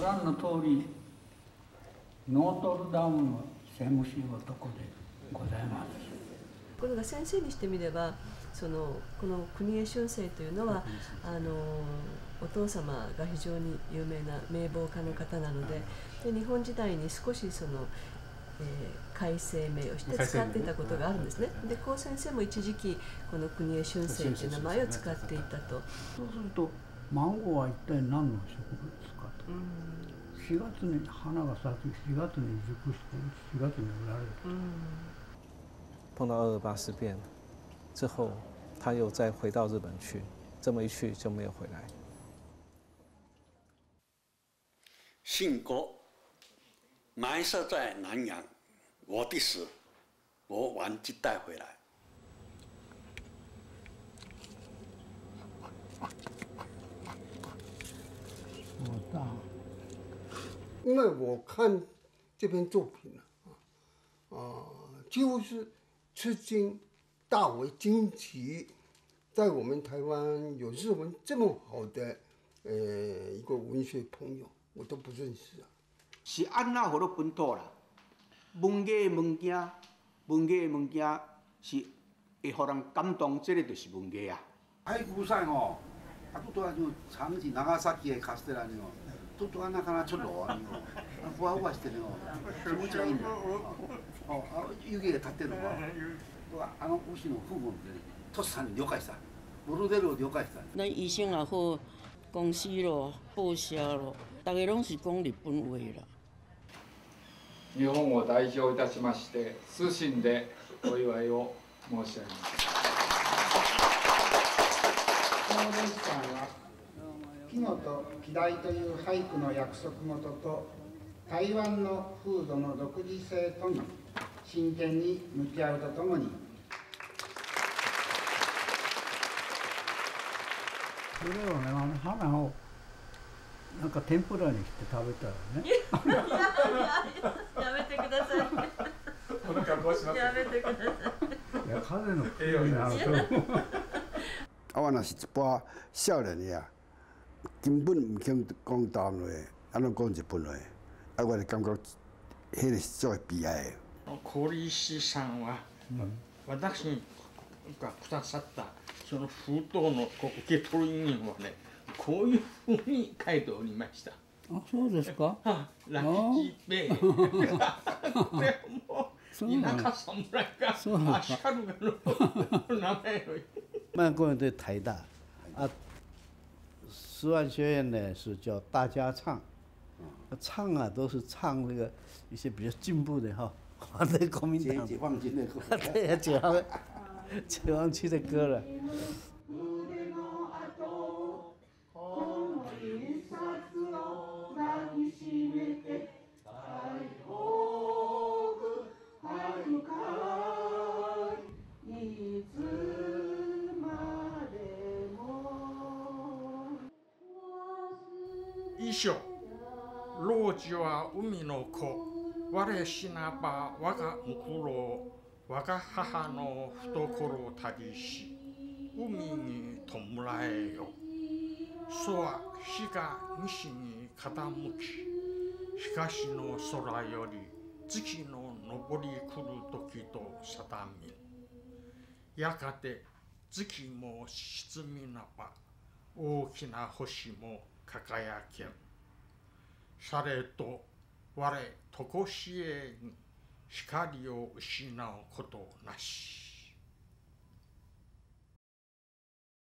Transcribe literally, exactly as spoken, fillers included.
覧の通り、ノートルダムのセムシ男でございます。 ところが先生にしてみれば、そのこの国枝俊生というのはあのお父様が非常に有名な名望家の方なので、で日本時代に少しその、えー、改正名をして使っていたことがあるんですね。で高先生も一時期この国枝俊生という名前を使っていたと。 そうするとマンゴーは一体何の植物かと。うん、しがつに花が咲き、しがつに熟して、しがつに売られる。嗯， 碰到二二八事变之后，他又再回到日本去，这么一去就没有回来。 信国埋设在南洋，我的死，我完即带回来。 我大。 因为我看这篇作品啊，啊，几乎是吃惊，大为惊奇，在我们台湾有日文这么好的呃一个文学朋友，我都不认识啊。 是安那互咱本土啦？文艺的物件，文艺的物件是会互人感动，这个就是文艺啊。 俳句さえも、あとは就長崎長崎へカステラにも。ととはなかなかちょっとあのふわふわしてるの気持ちがいいんだよ。あ、湯気が立ってるのは、あの牛の部分でとっさに了解した。モルデルを了解した。 咱医生也好，公司咯、报社咯，大家拢是讲日本话啦。 日本を代表いたしまして、謹んでお祝いを申し上げます。 このレストランは季語と季題という俳句の約束事と台湾の風土の独自性とに真剣に向き合うとともに、 それをね、あの花をなんか天ぷらにして食べたらね。 いやいやいや、やめてください。 この格好します。 やめてください。 いや、風の吹くになると。 啊，我若是一般少年的啊。根本唔肯讲台湾话，安怎讲日本话？啊，我就感觉迄个是最悲哀的。 小石さんは、私がくださったその封筒のこう受け取り人はね、こういうふうに書いておりました。 あ、そうですか。 ラッキーベイ。でも田舎侍が足軽がの名前を。 曼公园对台大啊。师范学院呢是叫大家唱，唱啊都是唱那个一些比较进步的哈，反对国民党解放军的歌， 对啊，解放解放区的歌了。 以上、老子は海の子、我死なば我が婿、我が母の懐たりし、海に弔えよ。そは日が西に傾き、東の空より月の昇り来る時と定み。やがて月も沈みなば、大きな星も輝けん。されと我とこしえに光を失うことなし。